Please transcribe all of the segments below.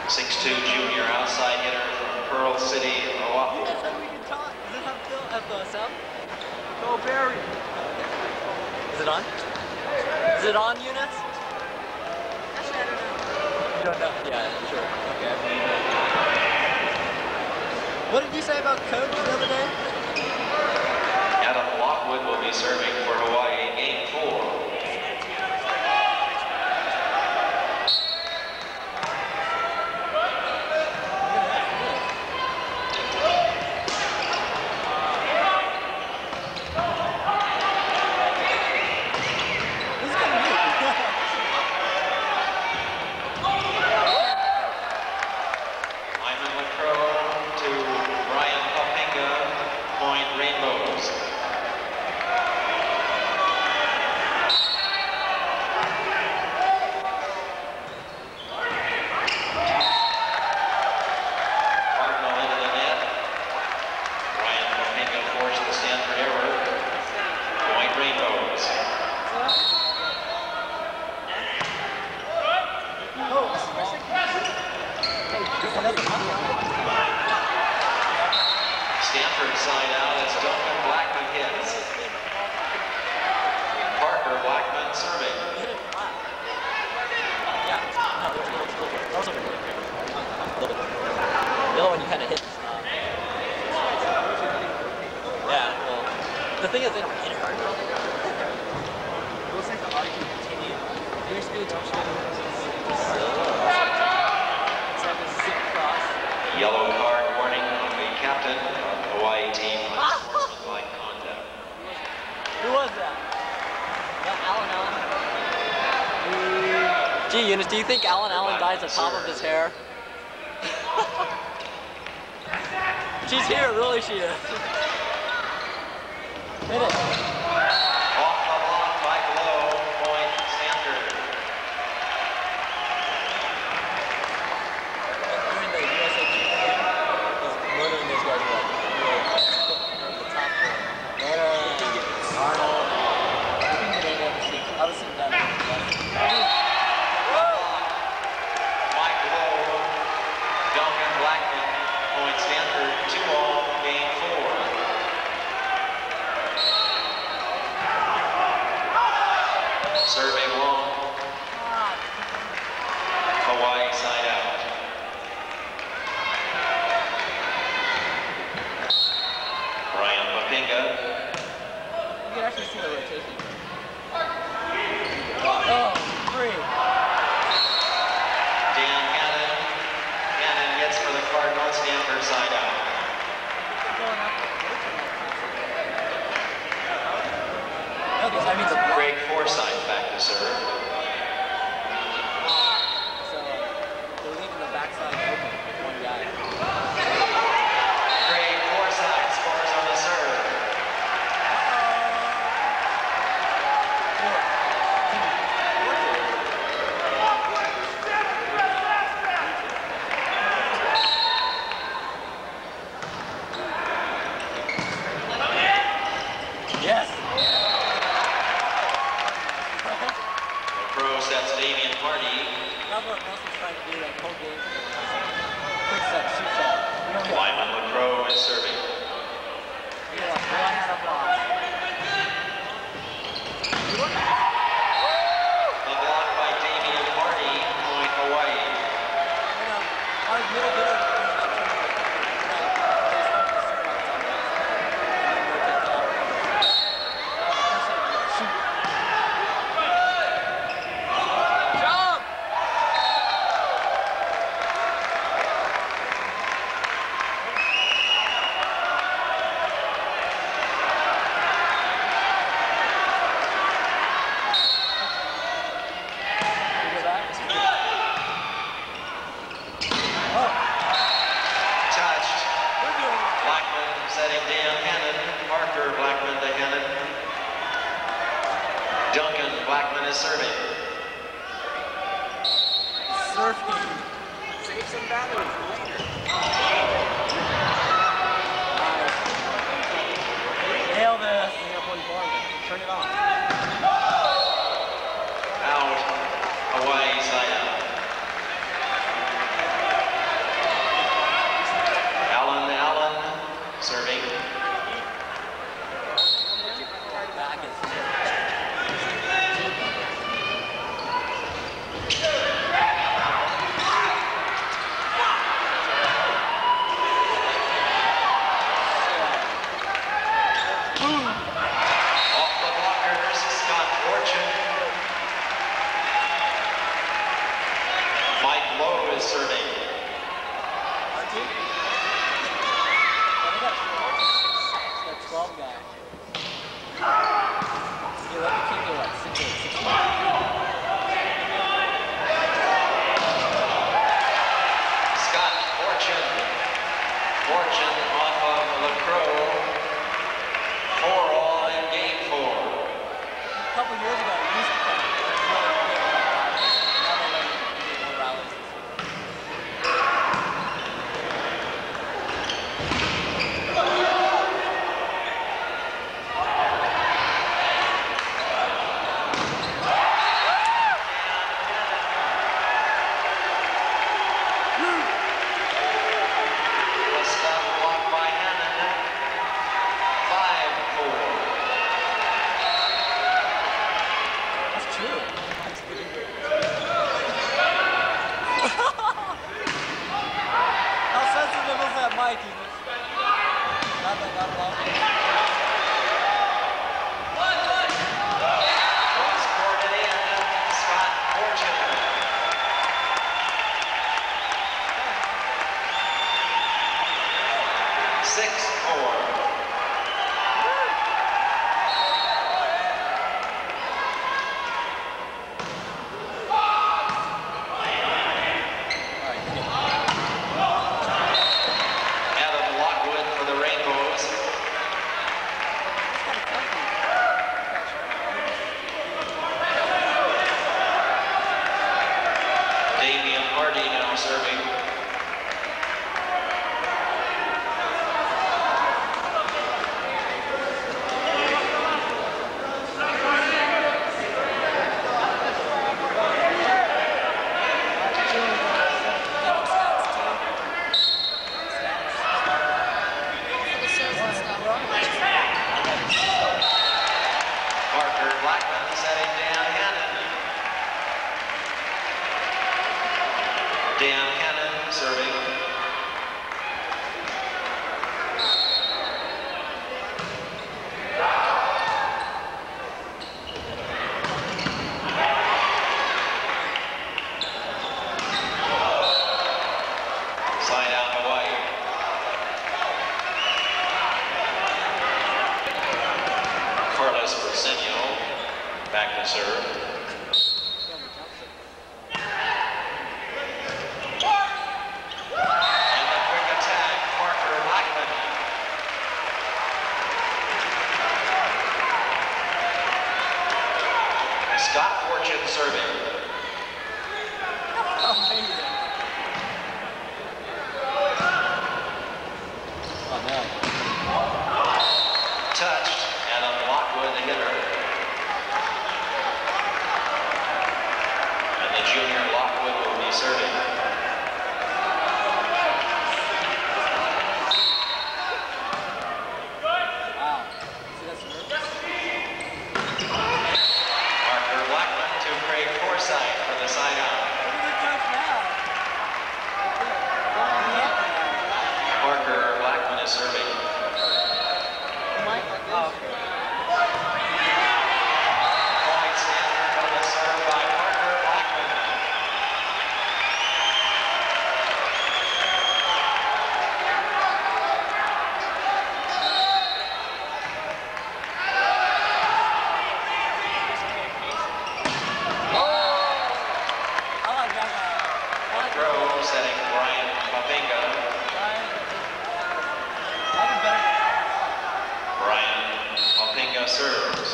6'2" junior outside hitter from Pearl City, Oahu. Does it have the sub? Go Barry. Is it on? Is it on, Eunice? Actually, I don't know. You don't know? Yeah, sure. Okay. What did you say about Coach the other day? Adam Lockwood will be serving for Hawaii game 4. Stanford side out as Duncan Blackman hits. Parker Blackman serving. The other one you kind of hit. Yeah, well, the thing is they don't hit it hard. It looks like the audio can continue. There used to be a touchdown. Yellow card warning on the captain of the Hawaii team on sportsmanlike conduct. Who was that? Alan Allen. Gee, Eunice, do you think Alan Allen dyes the top of his hair? She's here, really she is. Hit it. Off the block by Glow, point Stanford. During the USA team game, he's murdering those guys like the top one. Arnold. I was sitting down there. Mike Glow, Duncan Blackman, point Stanford, 2-all, game 4. Serving long. Hawaii side out. Brian Mapinga. You can actually see the rotation. Oh, 3. Dan Cannon. Cannon gets for the Cardinals. Stanford side out. I mean, Craig Forsythe back to serve. So they're leaving the backside open with one guy. Craig Forsythe scores on the serve. Yes. Pro sets Damian Hardy. That's what Nelson's trying to do that whole game. Quick set, shoot set. Lyman LaCroix is serving. Yeah, one had a block. The block by Damian Hardy, point Hawaii. Our middle hitter. Duncan Blackman is serving. Surfing. Save some batteries for later. Nail this. Turn it on. Out. Hawaii side out. 6-4. Serving. Parker Blackman setting Dan Hannon. Dan Hannon serving. Side out Hawaii. Carlos Briseño back to serve. Scott Fortune serving. Oh, no. Touched, Adam Lockwood, the hitter. And the junior Lockwood will be serving. Wow. See, that's Craig Forsythe for the side out. Parker Blackman is serving. Point Stanford on the serve by Parker Blackman. Setting Brian Papinga. Brian Papinga serves.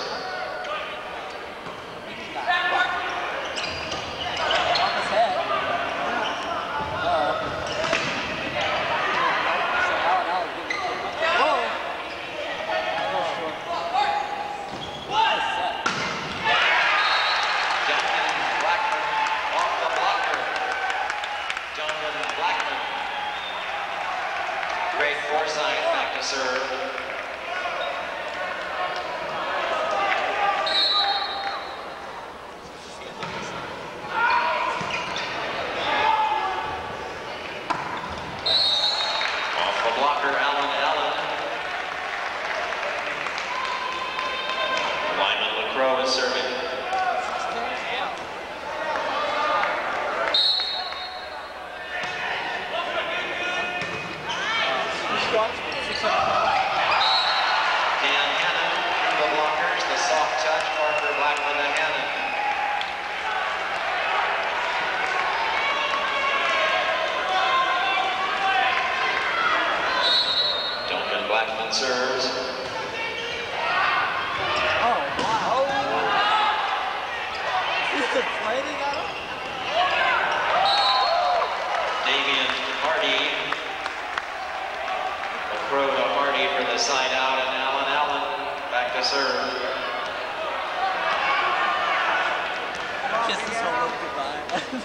Craig Forsythe back to serve. Off the blocker, Allen. Lyman LaCroix is serving. Dan Hannon through the blockers, the soft touch, Parker Blackman to Hannon. Duncan Blackman serves. Oh, wow. Is it fighting at him? Damian Hardy. LaCroix to Hardy for the side out, and Allen back to serve. Kiss this whole look goodbye.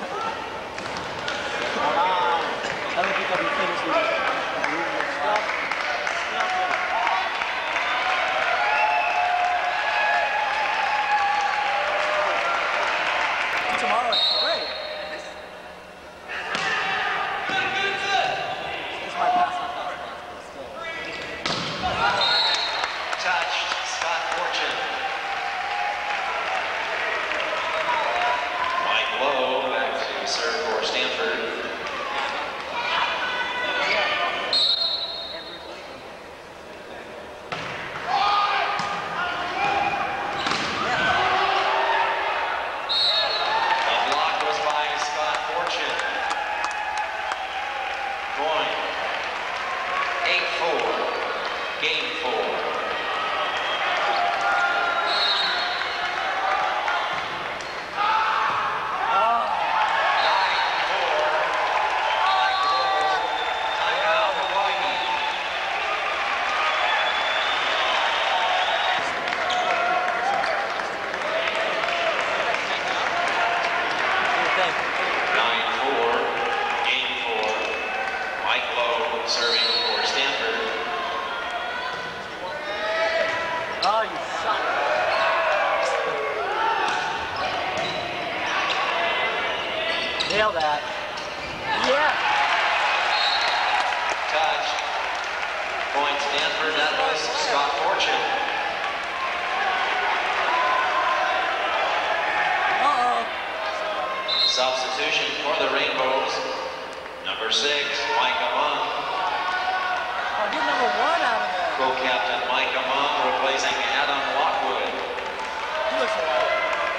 I don't think I'll be finished with it. Tomorrow at 3. This might pass off that still. Touched, Scott Fortune. Mike Lowe back to serve for Stanford. serving for Stanford. Oh, you suck. Nail that. Yeah. Touch. Point Stanford. That was Scott Fortune. Uh-oh. Substitution for the Rainbows. Number 6, Micah Munn. Oh, get number 1 out of there. Co-captain Micah Munn replacing Adam Lockwood. He looks alive.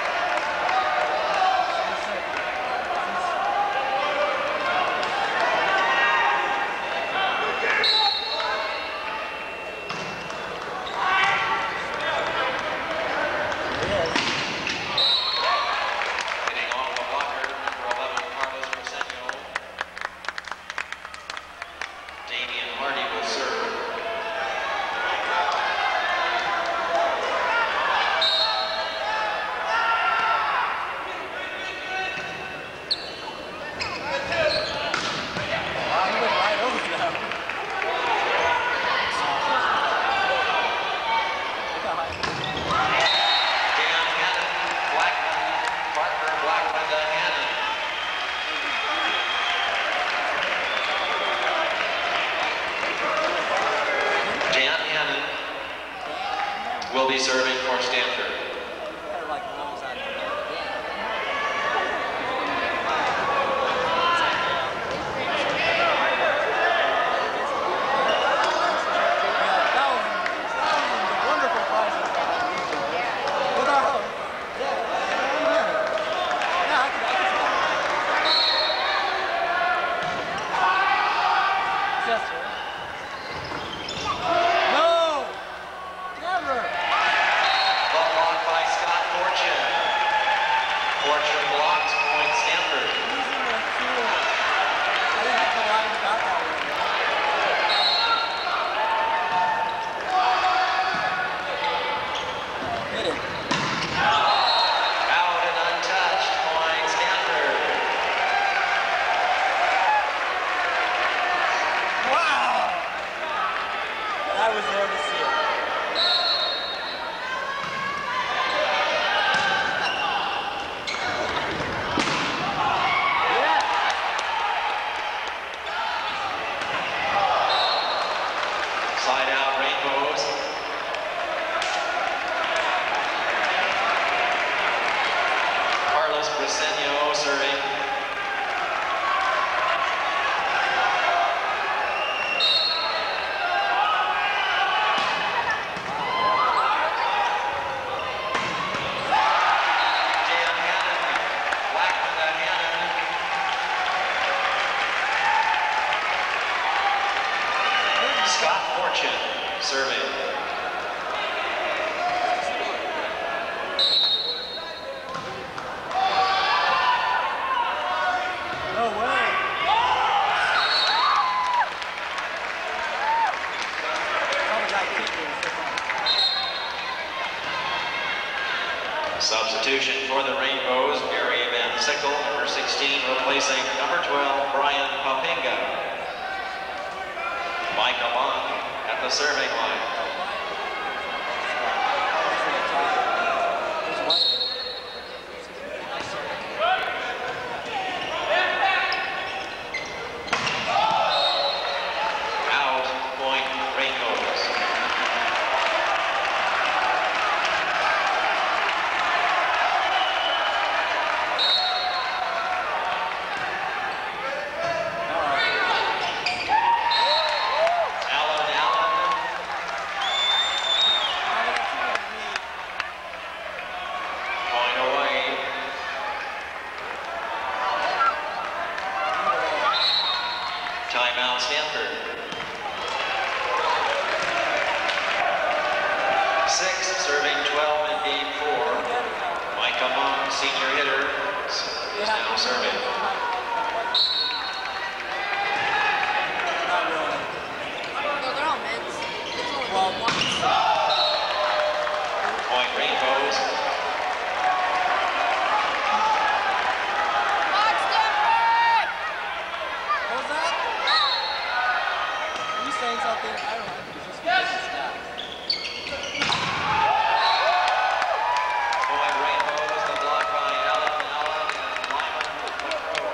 Will be serving for Stanford. I was there to see it. Yeah. Slide out Rainbows. Carlos Briseño serving. Scott Fortune serving. No way. Substitution for the Rainbows, Gary Van Sickle, number 16, replacing number 12, Brian Papinga. Micah Munn at the serving line. Out, point, Rainbows. Timeout Stanford. 6 serving 12 in game 4. Micah Munn, senior hitter, is now serving. No, they're all mids. There's only one. Point Rainbows. Boyd Rainbows, the block by Allen and Lyman McCrow.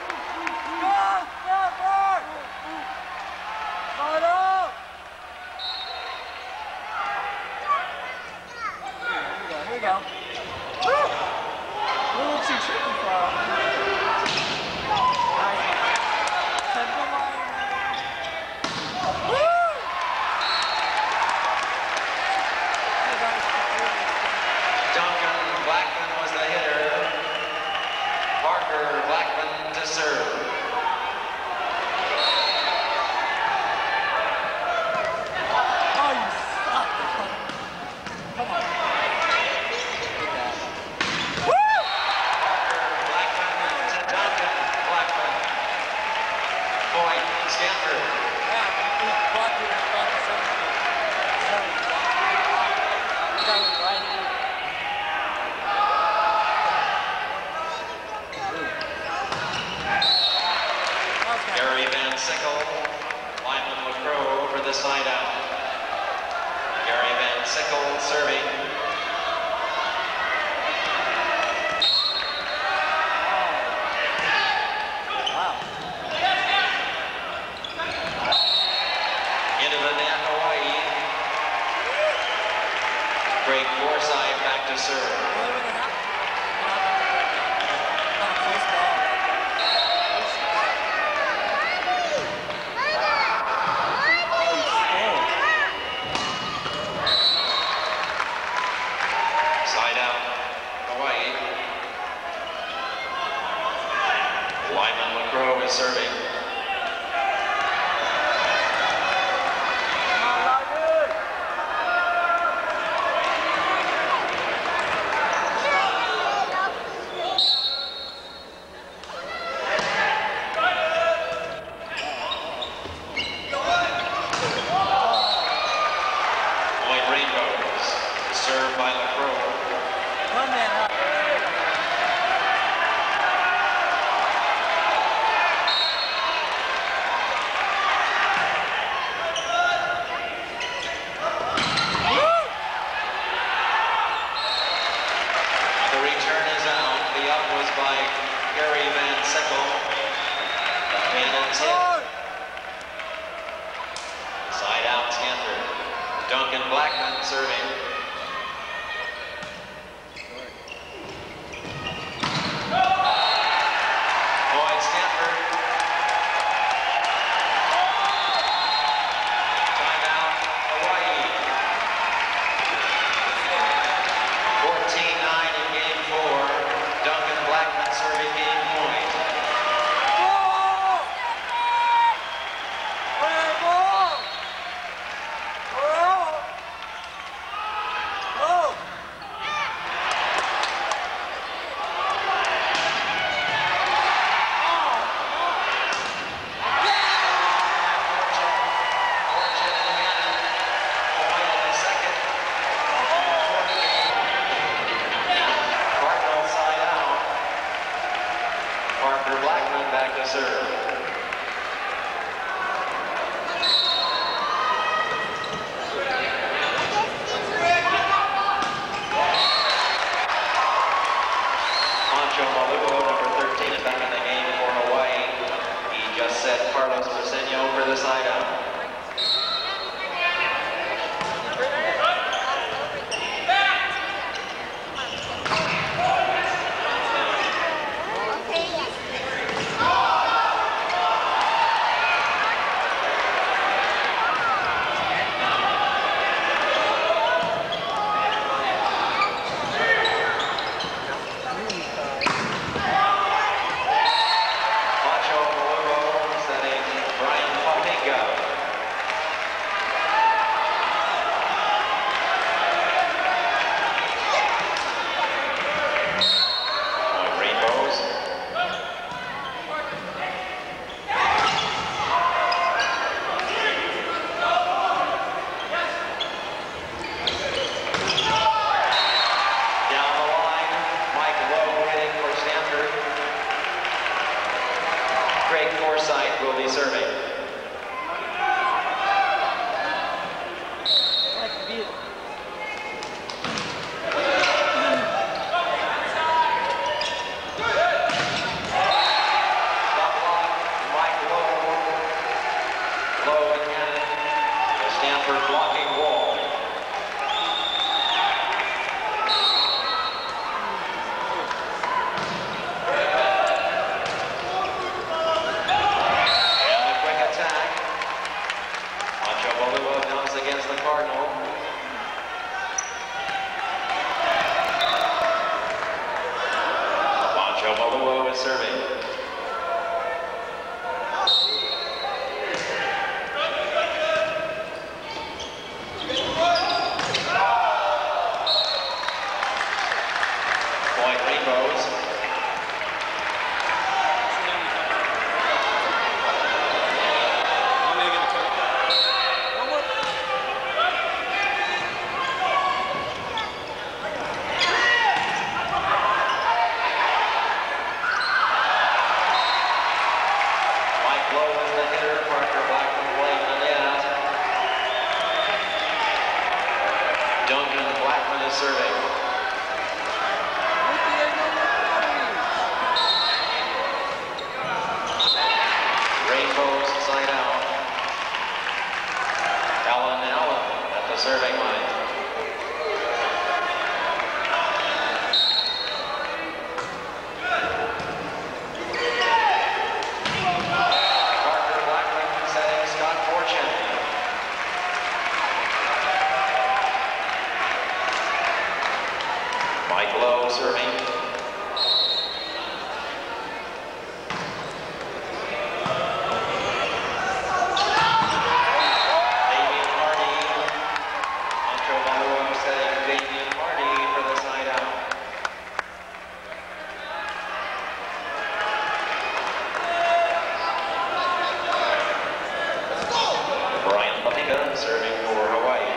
Here we go. A little too tricky for Duncan Blackman was the hitter. Parker Blackman to serve. Oh, you suck. Come on. Parker Blackman to Duncan Blackman. Point Stanford. Yeah, he blocked it in front of something. That was right here. Gary Van Sickle, Lyman McCrow over the side out. Gary Van Sickle serving. Wow. Into the net, Hawaii. Greg Forsythe back to serve. Side out, Hawaii. Lyman McCrow is serving. White Rainbows, served by McCrow. One man up. The return is out. The up was by Gary Van Sickle. The cannon's hit. Side out, Stanford. Duncan Blackman serving. Boyd Stanford. Timeout, Hawaii. 14-9 in game 4. Duncan Blackman serving game point. Cardinal side out. Parker Blackman back to serve. Pancho Malugo, number 13, is back in the game for Hawaii. He just set Carlos Briseño for the side out. Pancho Malugo setting Brian Papinga. Stanford blocking wall. And the quick attack. Volleyball comes against the Cardinal. Volleyball is serving. Point Rainbows. Serving. Rainbows side out. Allen at the serving line. Parker Blackman setting Scott Fortune. Mike Lowe serving. Damian Hardy. Ancho Valua setting Damian Hardy for the side out. Brian Papica serving for Hawaii.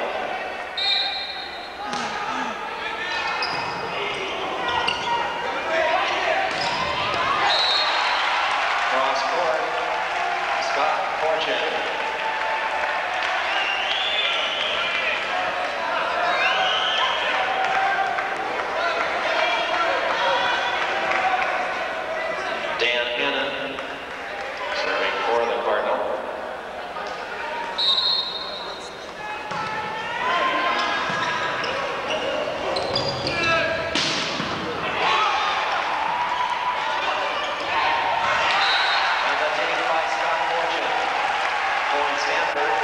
Dan Hannon serving for the Cardinal. And the take by Scott Fortune. Point Stanford.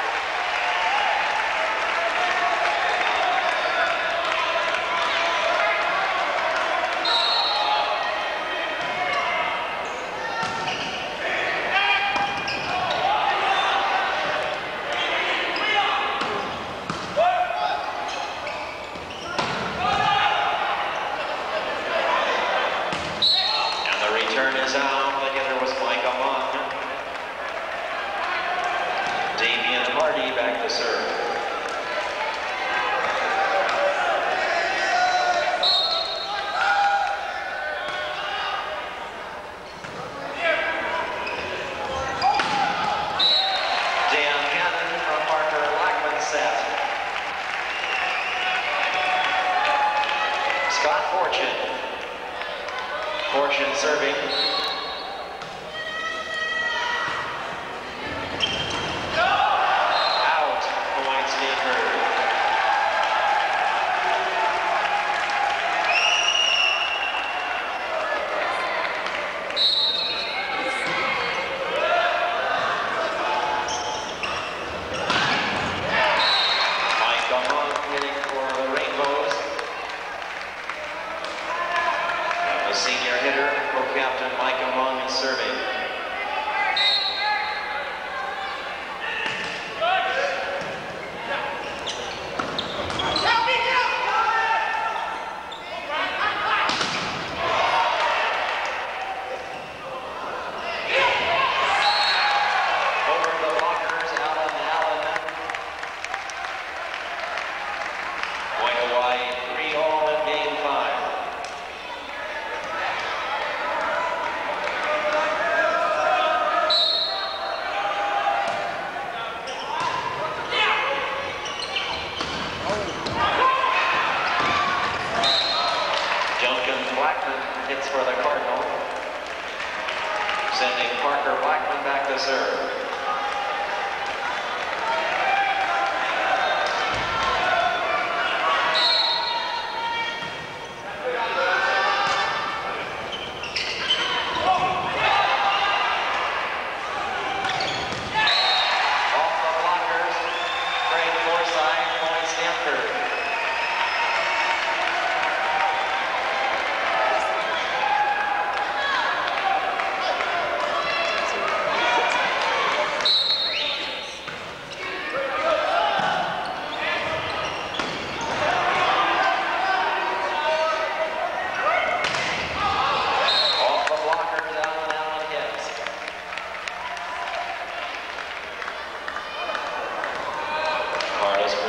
Turn is out. The hitter was Mike Amon. Damian Hardy back to serve. Dan Hannon from Parker Blackman set. Scott Fortune. Fortune serving. Out. Points Stanford. Mike Amon hitting for the Rainbows. Senior hitter, co-captain Mike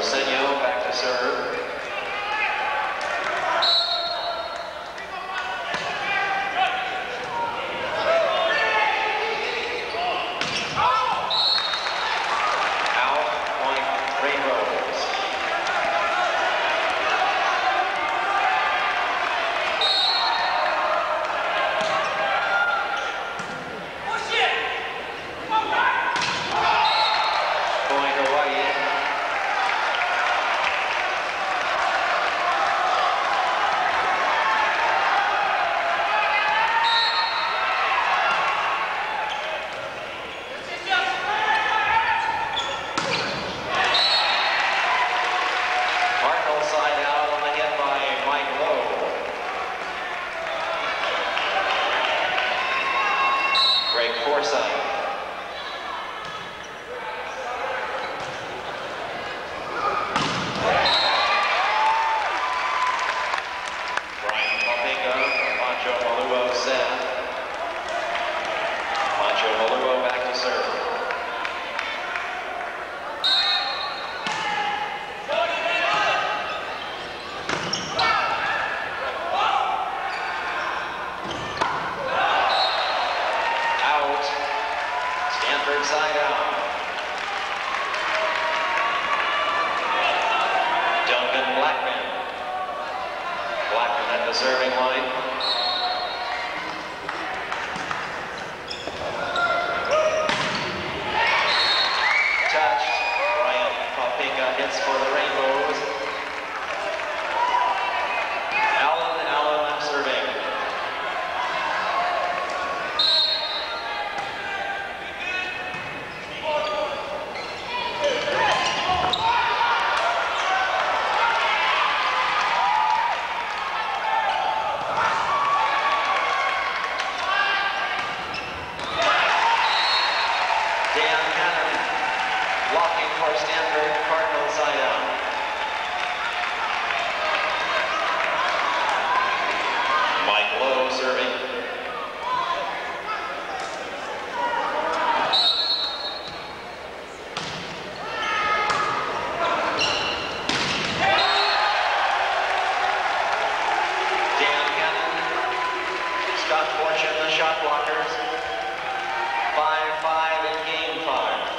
Rosenio back to serve. Stanford side out. Blackman at the serving line. Touched. Ryan Papinga hits for the Rainbows. Allen serving. Stanford, Cardinal side out. Mike Lowe serving. Dan Cannon, Scott Fortune, the shot blockers. 5-5 in game 5.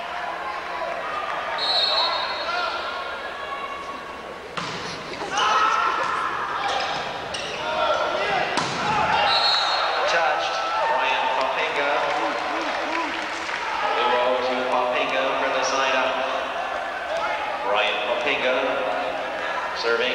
Serving.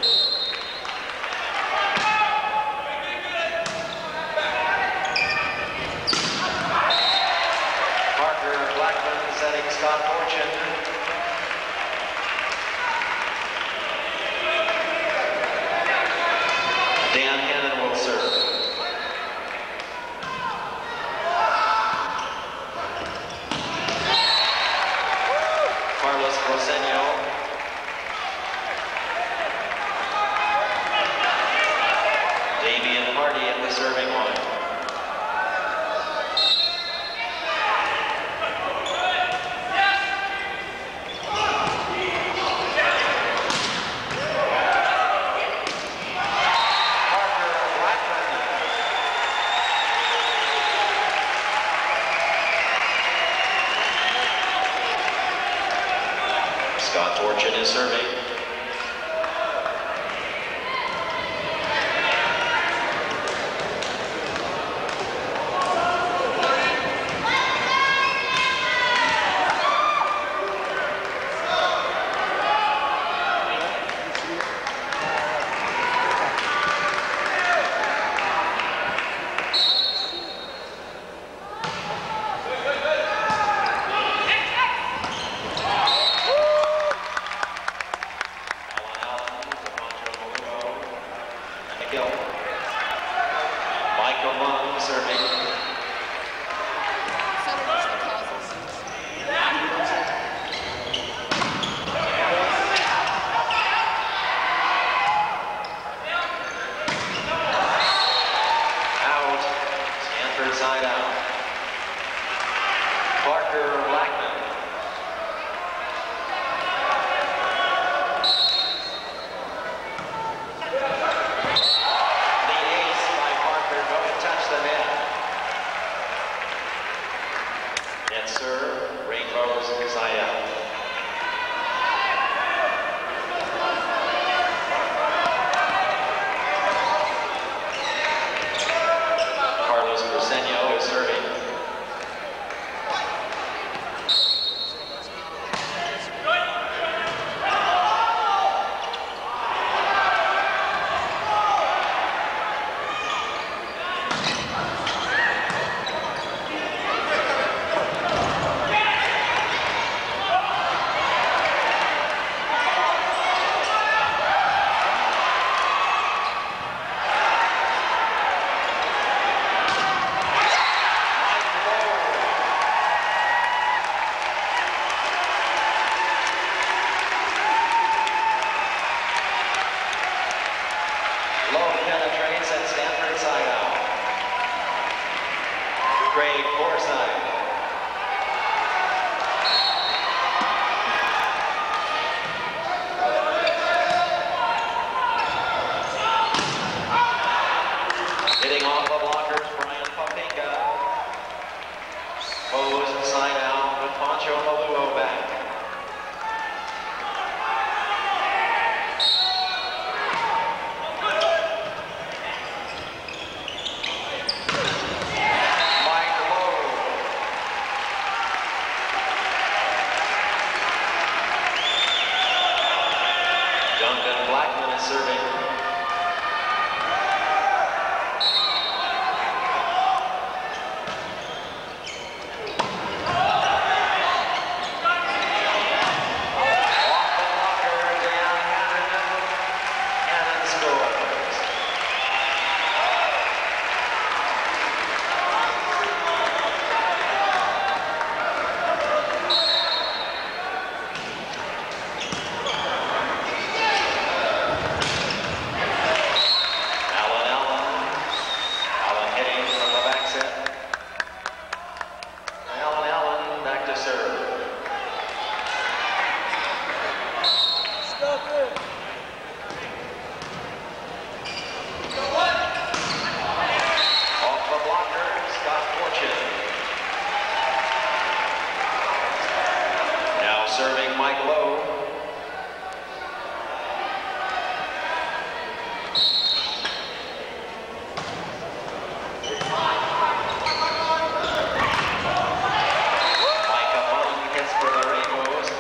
Parker Blackman setting Scott Fortune. Dan Hannon will serve. Carlos Rosenio. Hardy at the serving line. Parker Blackman. Scott Fortune is serving. Michael Mung serving. Out. Stanford side out. Parker Blackman. side out with Poncho Maluo back. Serving. Serving Mike Lowe. Mike Amon hits for the Rainbows.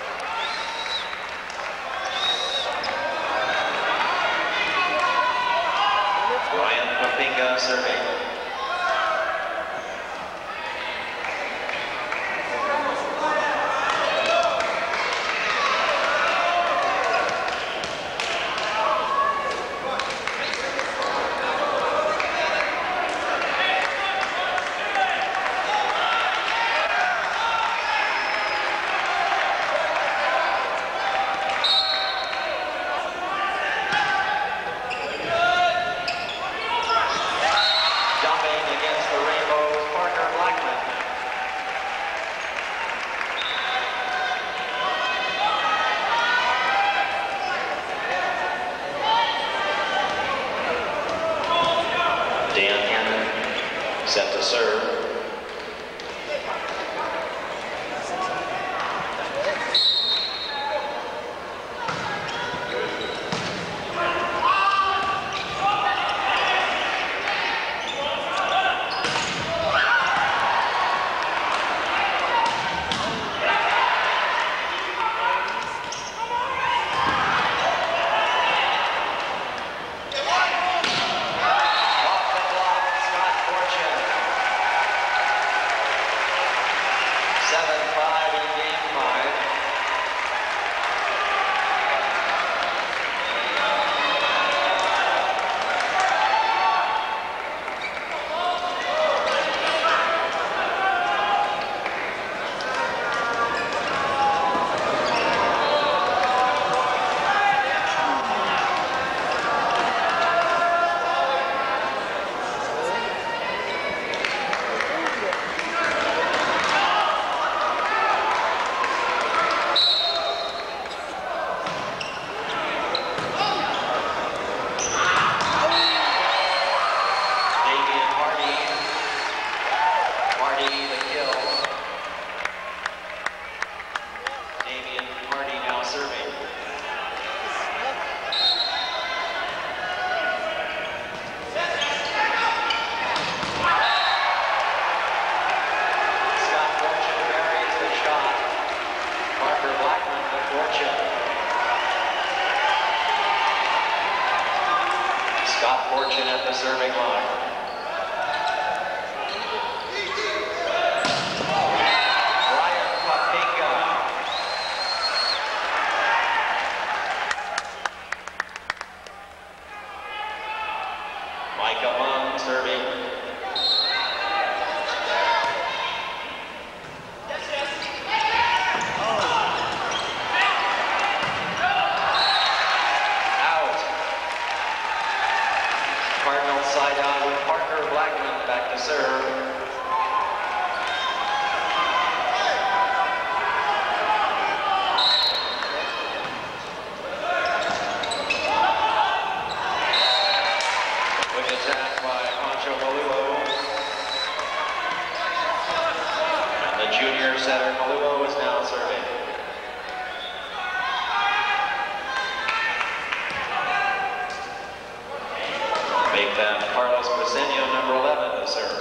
Ryan Papinga serving. Set to serve. The junior setter Maluo is now serving. Make that Carlos Briseño, number 11, to serve.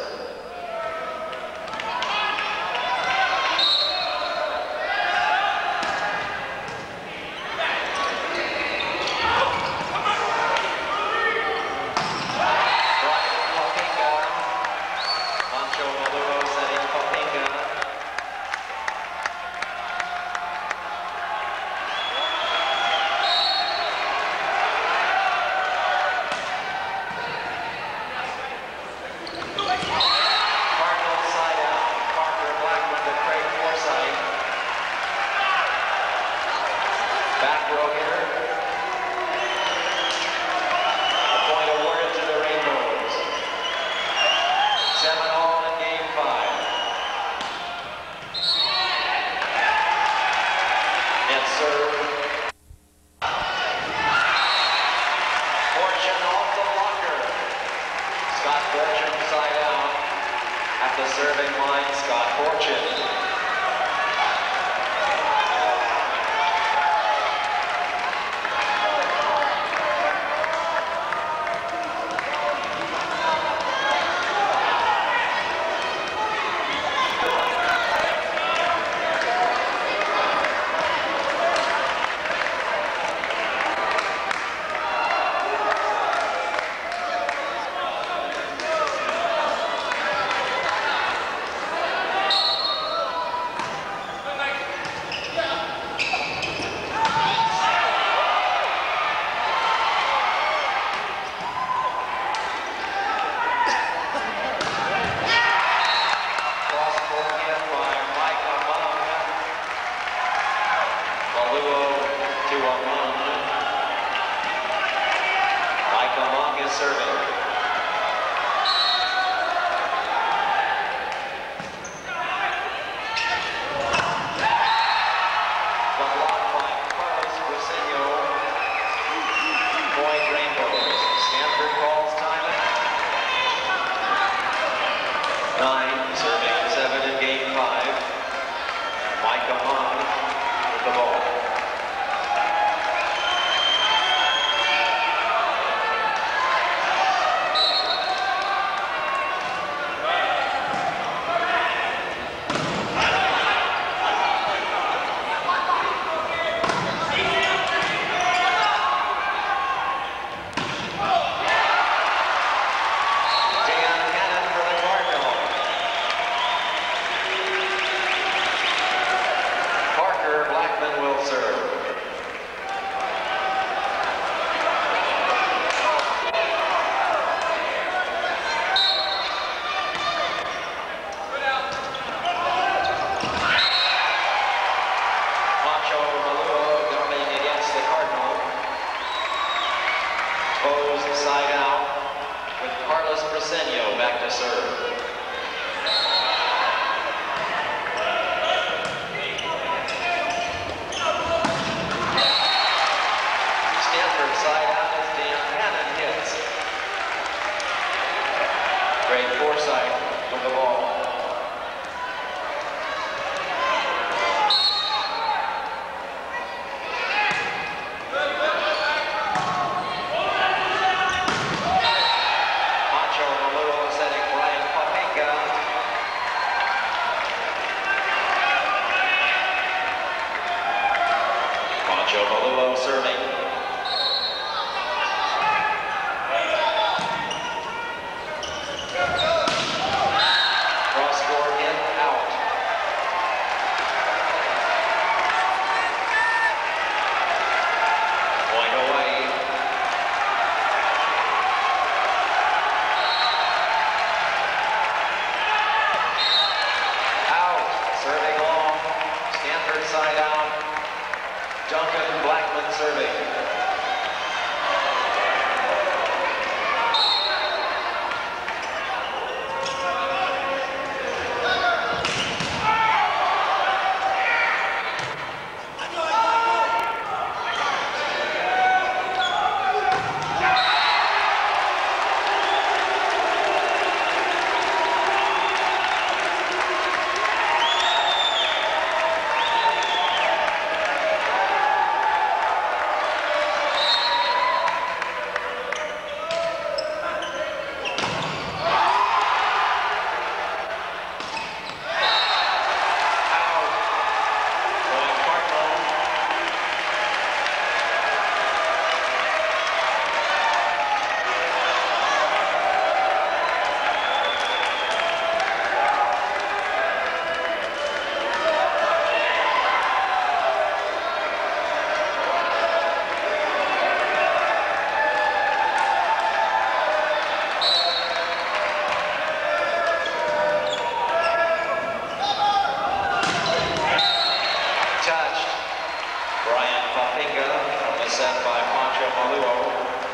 Luo.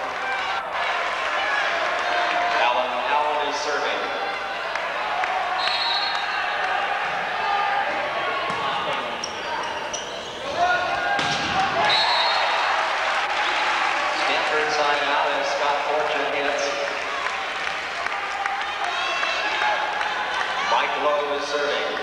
Allen is serving. Stanford side out as Scott Fortune hits. Mike Lowe is serving.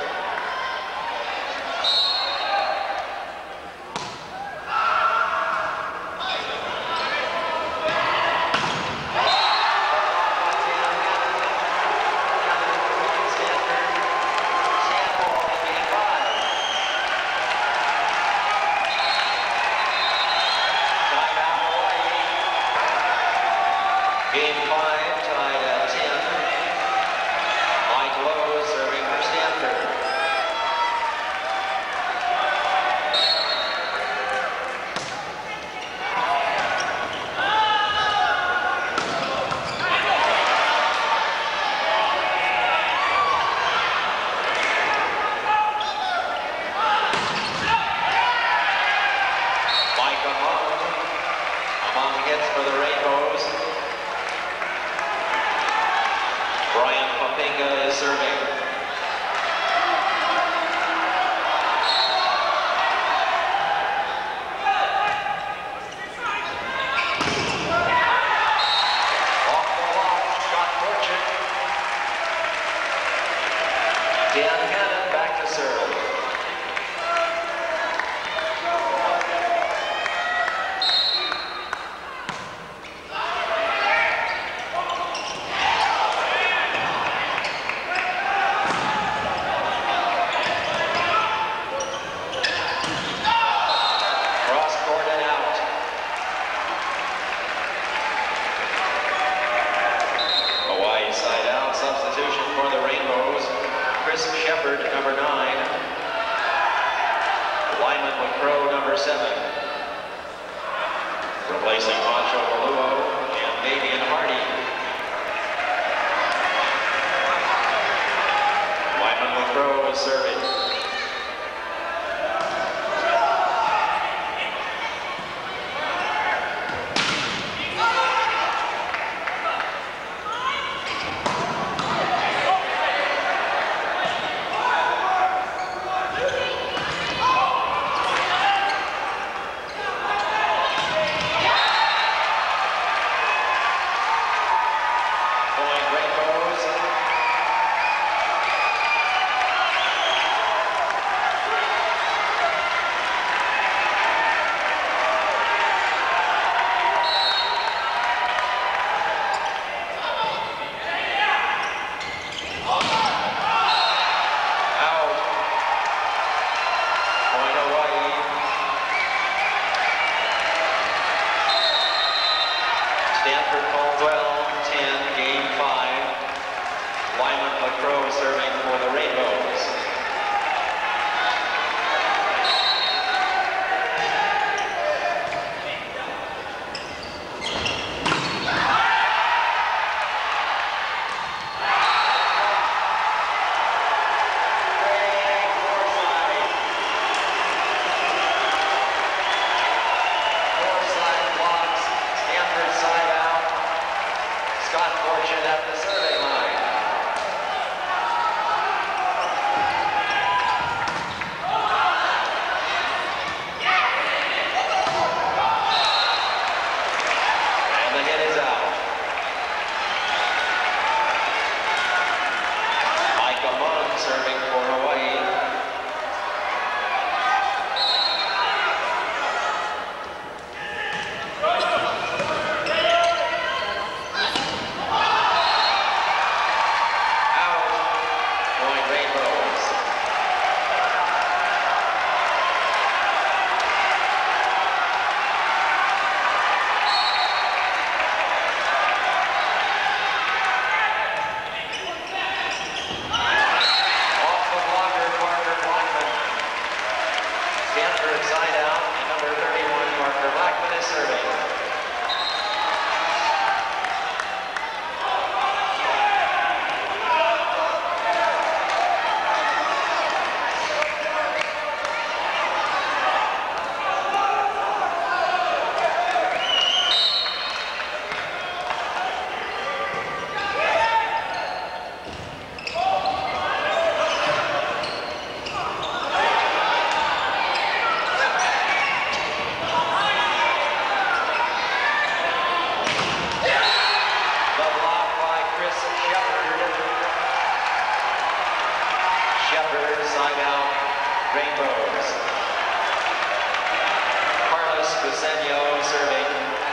Game 5 tied at 10. Mike Lowe serving for Stanford. Mike among hits for the Rainbows. Brian Papinga is serving. Off the block, Scott Fortune. Dan Hannon back to serve. Substitution for the Rainbows, Chris Shepard, number 9. Lyman McCrow, number 7. Replacing Macho Luo and Davian Hardy. Lyman McCrow is serving. Stanford Caldwell, 10, game 5. Lyman McCrow serving for the Rainbows. Scott Fortune at the serving line. And the hit is out. Mike Amon serving for Hawaii. Stanford side out, and number 31, Parker Blackman is serving. Rainbows. Carlos Busenio serving.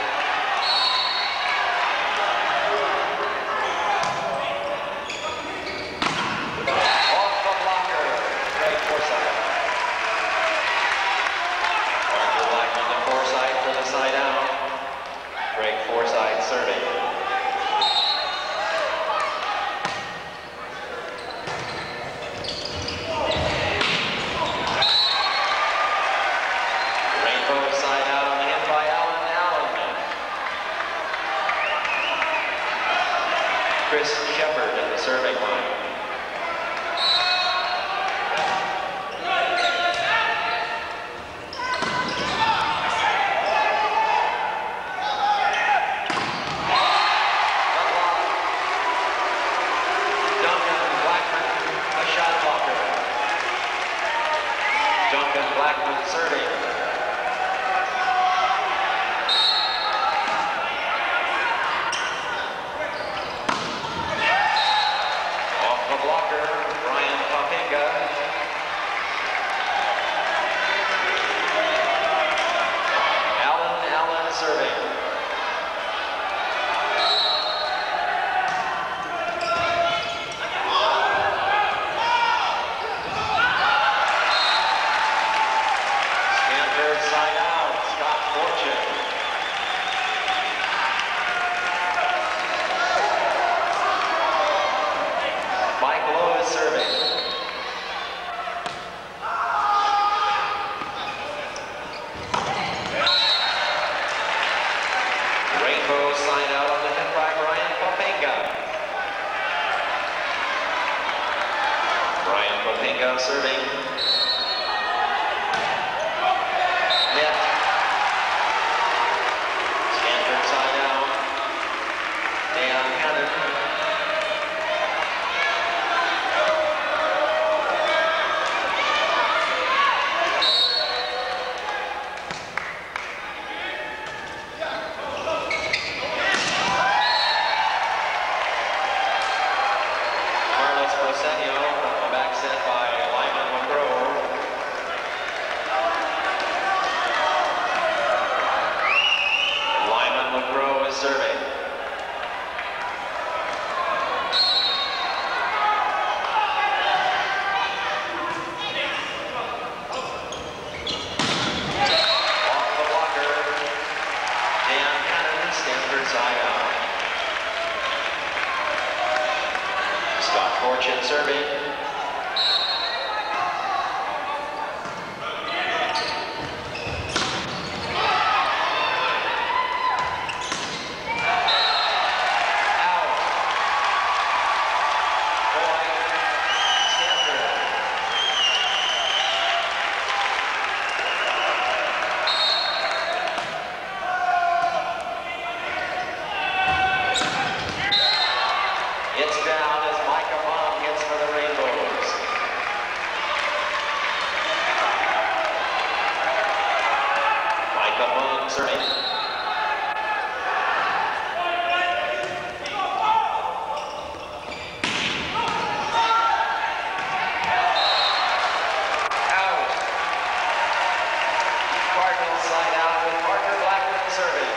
Off the blocker, Greg Forsythe. Parker Blackman to Forsythe for the side out. Greg Forsythe serving. Chris Shepard at the serving line. Duncan Blackman, a shot blocker. Duncan Blackman serving. Blocker, Brian Papinga. Allen serving. Stanford side out, Scott Fortune. Mike Lowe is serving. Rainbow sign out on the hit by Brian Papinga. Brian Papinga serving. Net. Stanford side out. Dan Cannon. Serving. Off the blocker, Dan Cannon, Stanford side out. Scott Fortune serving. It's down as Micah Mom hits for the Rainbows. Micah Mom serving. Out. Cardinals side out with Parker Blackman serving.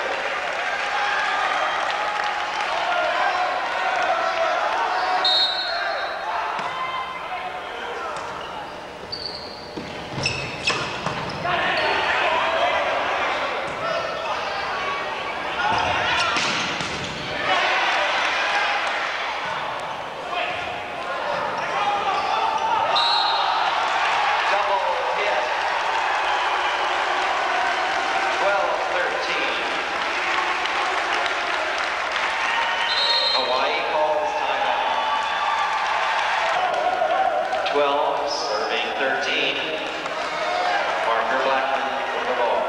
Hawaii calls timeout. 12, serving 13. Parker Blackman with the ball.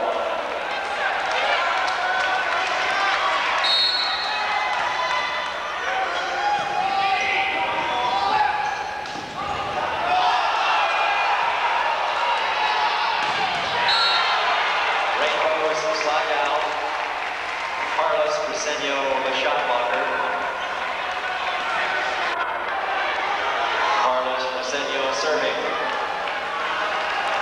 Rainbows slide out. Carlos Busenio, the shot blocker. Carlos Busenio serving.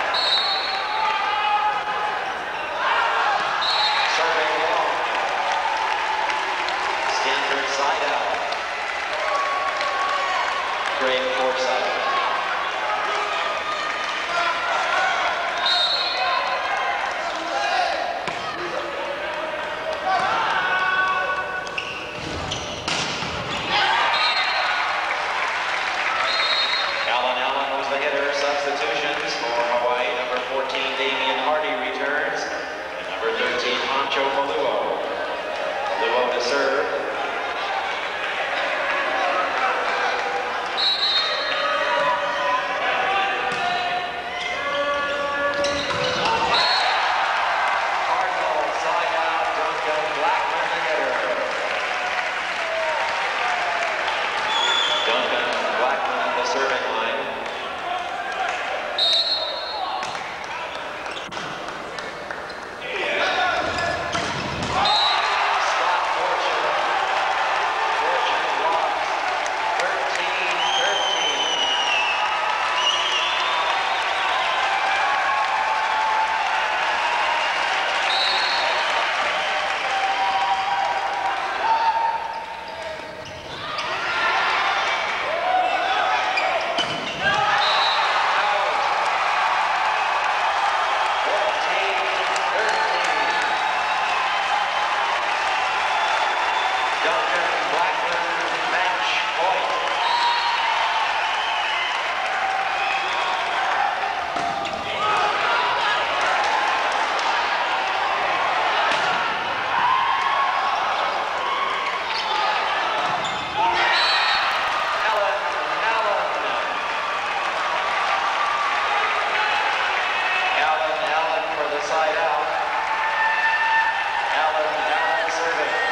for the side out. Allen serving.